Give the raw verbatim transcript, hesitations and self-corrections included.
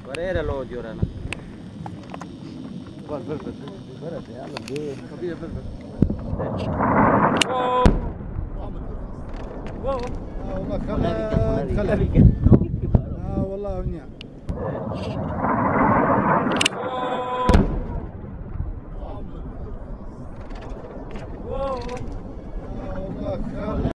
ورينا الاوديو انا برد برد برد يلا طبيعي برد واو واو والله خلا خلا اه والله منيح